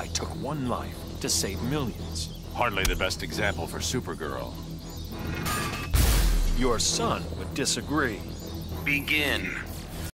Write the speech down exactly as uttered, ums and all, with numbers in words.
I took one life to save millions. Hardly the best example for Supergirl. Your son would disagree. Begin.